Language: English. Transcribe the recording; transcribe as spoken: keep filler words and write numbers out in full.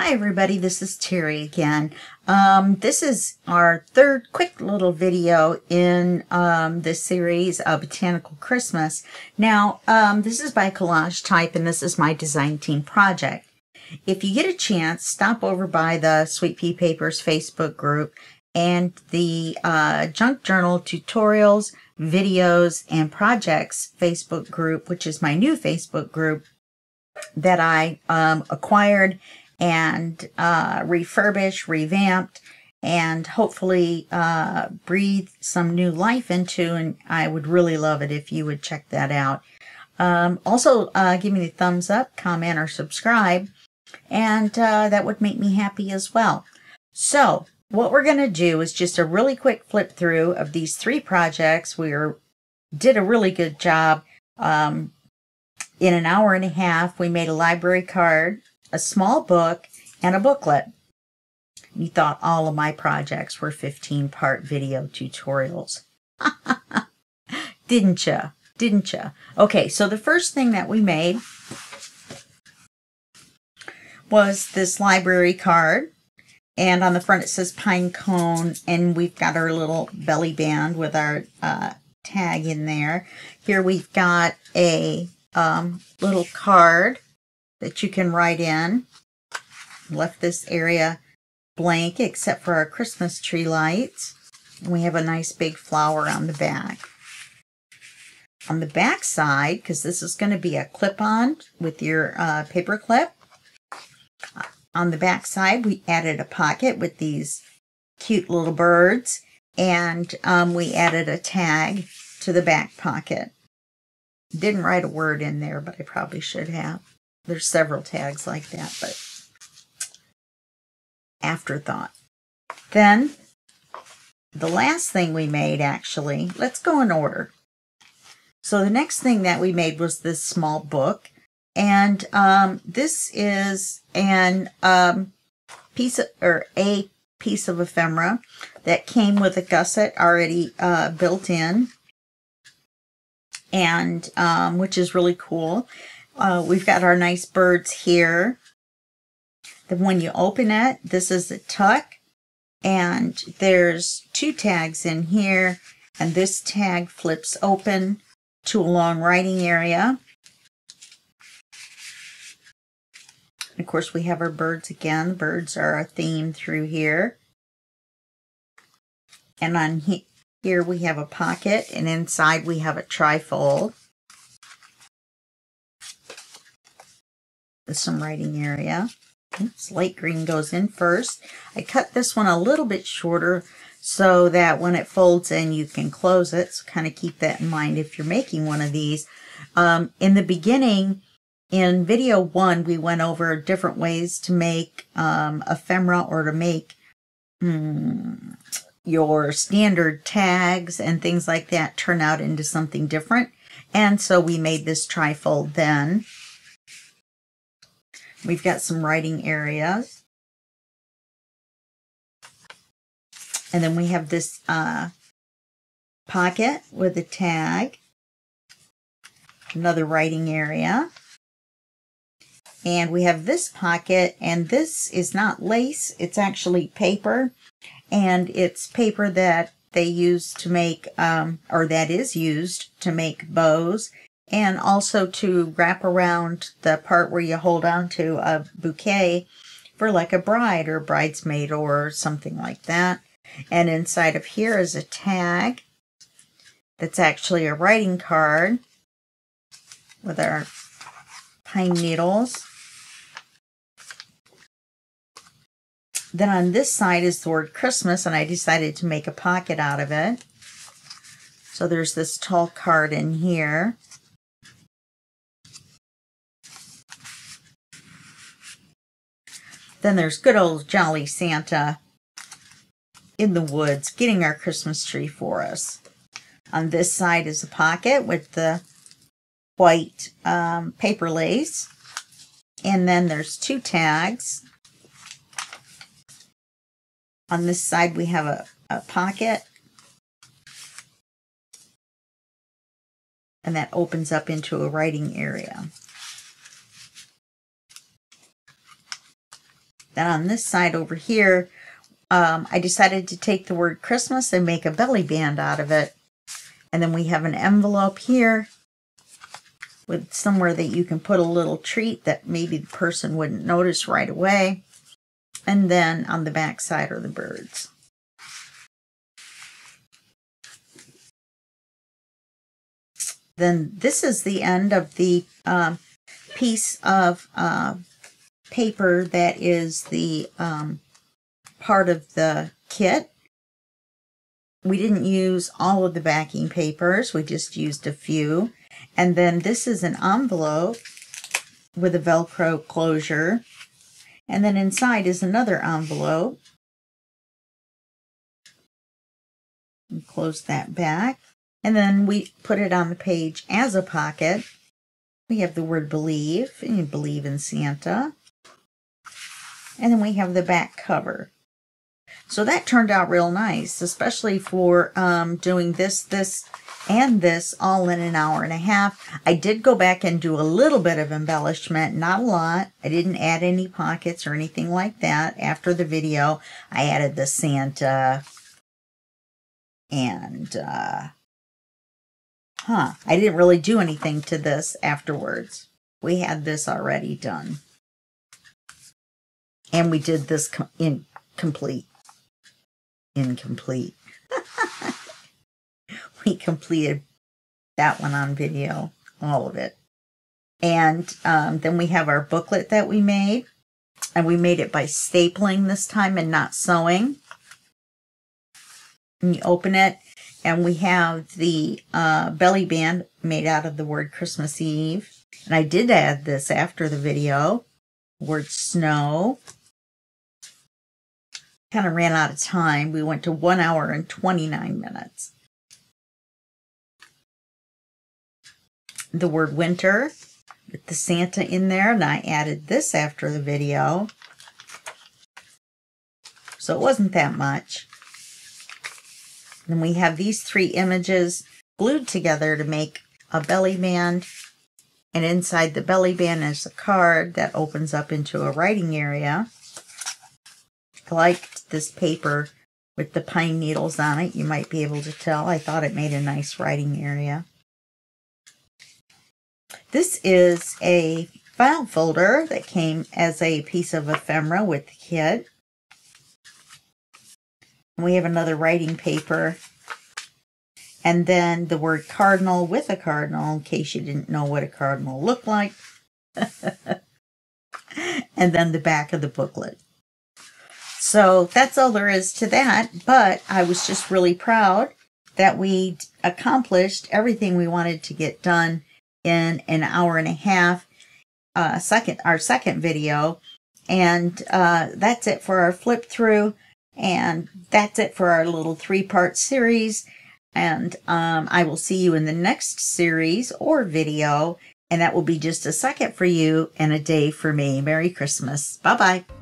Hi everybody, this is Terry again. Um, this is our third quick little video in um, this series of Botanical Christmas. Now, um, this is by Collage Type and this is my design team project. If you get a chance, stop over by the Sweet Pea Papers Facebook group and the uh, Junk Journal Tutorials, Videos, and Projects Facebook group, which is my new Facebook group that I um, acquired and uh, refurbished, revamped, and hopefully uh, breathe some new life into, and I would really love it if you would check that out. Um, also, uh, give me a thumbs up, comment, or subscribe, and uh, that would make me happy as well. So, what we're going to do is just a really quick flip through of these three projects. We are, did a really good job. Um, in an hour and a half, we made a library card, a small book, and a booklet. You thought all of my projects were fifteen part video tutorials. Didn't ya? Didn't ya? Okay, so the first thing that we made was this library card. And on the front it says Pine Cone, and we've got our little belly band with our uh, tag in there. Here we've got a um, little card that you can write in. Left this area blank except for our Christmas tree lights. And we have a nice big flower on the back. On the back side, because this is going to be a clip-on with your uh, paper clip, on the back side we added a pocket with these cute little birds, and um, we added a tag to the back pocket. Didn't write a word in there, but I probably should have. There's several tags like that, but afterthought. Then, the last thing we made, actually, let's go in order. So the next thing that we made was this small book, and um, this is an um, piece of, or a piece of ephemera that came with a gusset already uh, built in, and um, which is really cool. Uh, we've got our nice birds here. Then when you open it, this is a tuck, and there's two tags in here, and this tag flips open to a long writing area. Of course, we have our birds again. The birds are a theme through here. And on he here we have a pocket, and inside we have a trifold. With some writing area. Oops, light green goes in first. I cut this one a little bit shorter so that when it folds in you can close it. So kind of keep that in mind if you're making one of these. Um, in the beginning, in video one, we went over different ways to make um, ephemera, or to make hmm, your standard tags and things like that turn out into something different. And so we made this trifold then. We've got some writing areas. And then we have this uh, pocket with a tag. Another writing area. And we have this pocket, and this is not lace, it's actually paper. And it's paper that they use to make, um, or that is used to make bows. And also to wrap around the part where you hold on to a bouquet for like a bride or bridesmaid or something like that. And inside of here is a tag that's actually a writing card with our pine needles. Then on this side is the word Christmas, and I decided to make a pocket out of it. So there's this tall card in here. Then there's good old jolly Santa in the woods getting our Christmas tree for us. On this side is a pocket with the white um, paper lace. And then there's two tags. On this side we have a, a pocket. And that opens up into a writing area. Then on this side over here, um, I decided to take the word Christmas and make a belly band out of it. And then we have an envelope here with somewhere that you can put a little treat that maybe the person wouldn't notice right away. And then on the back side are the birds. Then this is the end of the um, piece of uh, paper that is the um, part of the kit. We didn't use all of the backing papers. We just used a few. And then this is an envelope with a Velcro closure. And then inside is another envelope. And close that back. And then we put it on the page as a pocket. We have the word believe, and you believe in Santa. And then we have the back cover. So that turned out real nice, especially for um, doing this, this, and this all in an hour and a half. I did go back and do a little bit of embellishment, not a lot. I didn't add any pockets or anything like that. After the video, I added the Santa and... Uh, Huh, I didn't really do anything to this afterwards. We had this already done. And we did this com incomplete. Incomplete. We completed that one on video, all of it. And um, then we have our booklet that we made. And we made it by stapling this time and not sewing. And you open it. And we have the uh, belly band made out of the word Christmas Eve. And I did add this after the video. Word snow. Kind of ran out of time. We went to one hour and twenty-nine minutes. The word winter with the Santa in there. And I added this after the video. So it wasn't that much. Then we have these three images glued together to make a belly band. And inside the belly band is a card that opens up into a writing area. I liked this paper with the pine needles on it. You might be able to tell. I thought it made a nice writing area. This is a file folder that came as a piece of ephemera with the kit. We have another writing paper, and then the word cardinal with a cardinal, in case you didn't know what a cardinal looked like, and then the back of the booklet. So that's all there is to that, but I was just really proud that we accomplished everything we wanted to get done in an hour and a half, uh, second, our second video, and uh, that's it for our flip through. And that's it for our little three-part series. And um, I will see you in the next series or video. And that will be just a second for you and a day for me. Merry Christmas. Bye-bye.